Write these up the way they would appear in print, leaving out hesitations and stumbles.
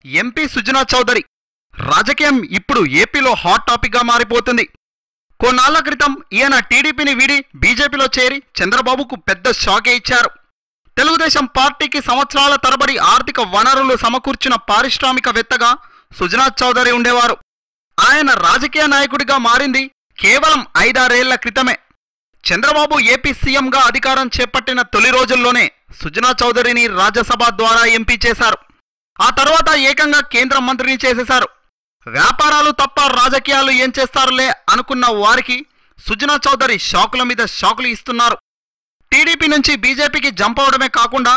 MP Sujana Chowdary రాజకీయం ఇప్పుడు ఏపీలో హాట్ టాపిక్ గా మారిపోతుంది. కొన్నాళ్ల క్రితం ఈయన టీడీపీని వీడి బీజేపీలో చేరి చంద్రబాబుకు పెద్ద షాకే ఇచ్చారు. తెలుగుదేశం పార్టీకి సంవత్సరాల తరబడి ఆర్థిక వనరులు సమకూర్చిన పారిశ్రామికవేత్తగా సుజనా చౌదరి ఉండేవారు. ఆయన రాజకీయ నాయకుడిగా మారింది కేవలం 5-6 ఏళ్ల క్రితమే. చంద్రబాబు ఏపీ సీఎంగా అధికారం చేపట్టిన తొలి రోజుల్లోనే సుజనా చౌదరిని రాజ్యసభ ద్వారా ఎంపీ చేశారు. ఆ తర్వాత ఏకంగా కేంద్ర మంత్రిని చేసేశారు. వ్యాపారాలు తప్ప రాజకీయాలు ఏం చేస్తారులే అనుకున్న వారికి సుజనా చౌదరి షాకుల మీద షాకులు ఇస్తున్నారు. టీడీపీ నుంచి బీజేపీకి జంప్ అవడమే కాకుండా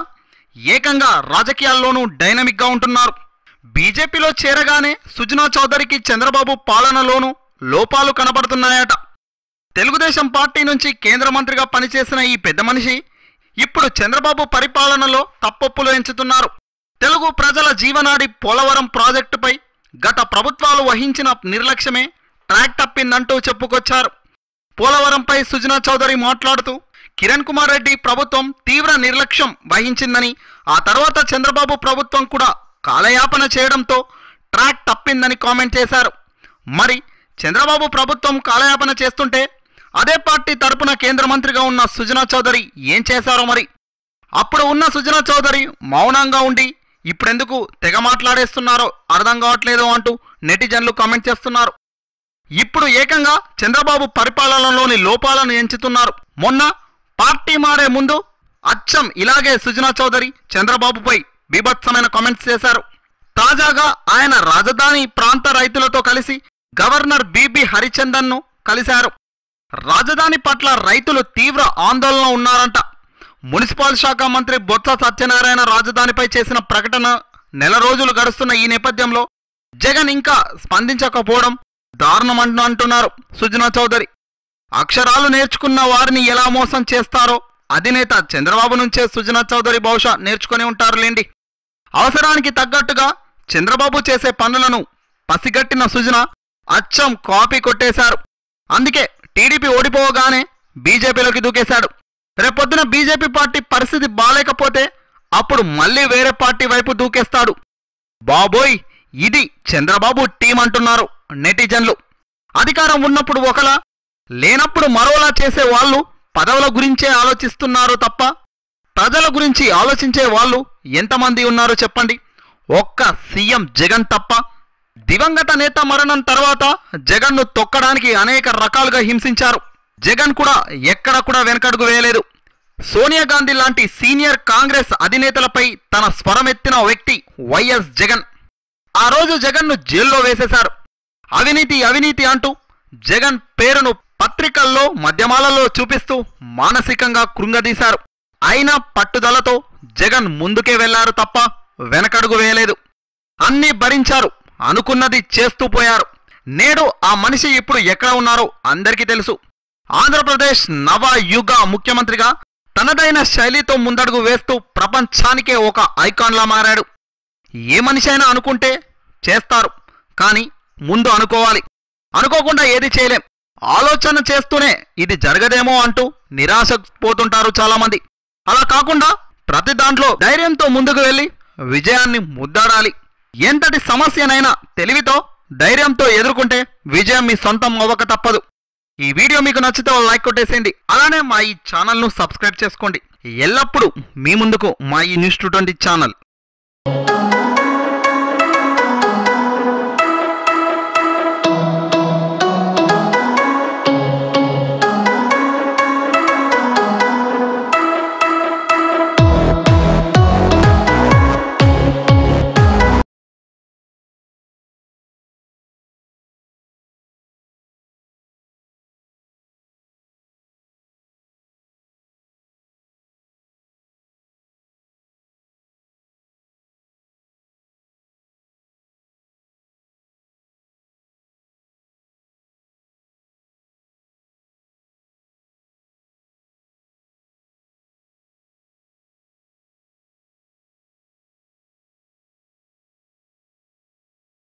ఏకంగా రాజకీయాల్లోనూ డైనమిక్గా ఉంటున్నారు. బీజేపీలో చేరగానే సుజనా చౌదరికి చంద్రబాబు పాలనలోనూ లోపాలు కనబడుతున్నాయట. తెలుగుదేశం పార్టీ నుంచి కేంద్ర మంత్రిగా పనిచేసిన ఈ పెద్ద మనిషి ఇప్పుడు చంద్రబాబు పరిపాలనలో తప్పొప్పులు ఎంచుతున్నారు. తెలుగు ప్రజల జీవనాడి పోలవరం ప్రాజెక్టుపై గత ప్రభుత్వాలు వహించిన నిర్లక్ష్యమే ట్రాక్ తప్పిందంటూ చెప్పుకొచ్చారు. పోలవరంపై సుజనా చౌదరి మాట్లాడుతూ కిరణ్ కుమార్ రెడ్డి ప్రభుత్వం తీవ్ర నిర్లక్ష్యం వహించిందని, ఆ తర్వాత చంద్రబాబు ప్రభుత్వం కూడా కాలయాపన చేయడంతో ట్రాక్ తప్పిందని కామెంట్ చేశారు. మరి చంద్రబాబు ప్రభుత్వం కాలయాపన చేస్తుంటే అదే పార్టీ తరపున కేంద్ర మంత్రిగా ఉన్న సుజనా చౌదరి ఏం చేశారో మరి. అప్పుడు ఉన్న సుజనా చౌదరి మౌనంగా ఉండి ఇప్పుడెందుకు తెగ మాట్లాడేస్తున్నారో అర్థం కావట్లేదు అంటూ నెటిజన్లు కామెంట్ చేస్తున్నారు. ఇప్పుడు ఏకంగా చంద్రబాబు పరిపాలనలోని లోపాలను ఎంచుతున్నారు. మొన్న పార్టీ మారే ముందు అచ్చం ఇలాగే సుజనా చౌదరి చంద్రబాబుపై బీభత్సమైన కామెంట్స్ చేశారు. తాజాగా ఆయన రాజధాని ప్రాంత రైతులతో కలిసి గవర్నర్ బిబి హరిచందన్ను కలిశారు. రాజధాని పట్ల రైతులు తీవ్ర ఆందోళన ఉన్నారంట. మున్సిపల్ శాఖ మంత్రి బొత్స సత్యనారాయణ రాజధానిపై చేసిన ప్రకటన నెల రోజులు గడుస్తున్న ఈ నేపథ్యంలో జగన్ ఇంకా స్పందించకపోవడం దారుణమంటూ అంటున్నారు సుజనా చౌదరి. అక్షరాలు నేర్చుకున్న వారిని ఎలా మోసం చేస్తారో అధినేత చంద్రబాబు నుంచే సుజనా చౌదరి బహుశా నేర్చుకుని ఉంటారులేండి. అవసరానికి తగ్గట్టుగా చంద్రబాబు చేసే పనులను పసిగట్టిన సుజనా అచ్చం కాపీ కొట్టేశారు. అందుకే టీడీపీ ఓడిపోగానే బీజేపీలోకి దూకేశాడు. రేపొద్దున బీజేపీ పార్టీ పరిస్థితి బాలేకపోతే అప్పుడు మళ్ళీ వేరే పార్టీ వైపు దూకేస్తాడు. బాబోయ్, ఇది చంద్రబాబు టీం అంటున్నారు నెటిజన్లు. అధికారం ఉన్నప్పుడు ఒకలా, లేనప్పుడు మరోలా చేసే వాళ్ళు పదవుల గురించే ఆలోచిస్తున్నారు తప్ప ప్రజల గురించి ఆలోచించే వాళ్ళు ఎంతమంది ఉన్నారు చెప్పండి? ఒక్క సీఎం జగన్ తప్ప. దివంగత నేత మరణం తర్వాత జగన్ను తొక్కడానికి అనేక రకాలుగా హింసించారు. జగన్ కూడా ఎక్కడ కూడా వెనకడుగు వేయలేదు. సోనియా గాంధీ లాంటి సీనియర్ కాంగ్రెస్ అధినేతలపై తన స్వరమెత్తిన వ్యక్తి వైఎస్ జగన్. ఆ రోజు జగన్ను జైల్లో వేసేశారు. అవినీతి అవినీతి అంటూ జగన్ పేరును పత్రికల్లో మాధ్యమాలలో చూపిస్తూ మానసికంగా కృంగదీశారు. అయినా పట్టుదలతో జగన్ ముందుకే వెళ్లారు తప్ప వెనకడుగు వేయలేదు. అన్నీ భరించారు, అనుకున్నది చేస్తూ పోయారు. నేడు ఆ మనిషి ఇప్పుడు ఎక్కడ ఉన్నారో అందరికీ తెలుసు. ఆంధ్రప్రదేశ్ నవ యుగ ముఖ్యమంత్రిగా తనదైన శైలితో ముందడుగు వేస్తూ ప్రపంచానికే ఒక ఐకాన్లా మారాడు. ఏ మనిషి అయినా అనుకుంటే చేస్తారు, కానీ ముందు అనుకోవాలి. అనుకోకుండా ఏది చేయలేం. ఆలోచన చేస్తూనే ఇది జరగదేమో అంటూ నిరాశపోతుంటారు చాలామంది. అలా కాకుండా ప్రతి దాంట్లో ధైర్యంతో ముందుకు వెళ్ళి విజయాన్ని ముద్దాడాలి. ఎంతటి సమస్యనైనా తెలివితో ధైర్యంతో ఎదుర్కొంటే విజయం మీ సొంతం అవ్వక తప్పదు. ఈ వీడియో మీకు నచ్చితే లైక్ కొట్టేసేయండి. అలానే మా ఈ ఛానల్ను సబ్స్క్రైబ్ చేసుకోండి. ఎల్లప్పుడూ మీ ముందుకు మా ఈ న్యూస్ 220 ఛానల్.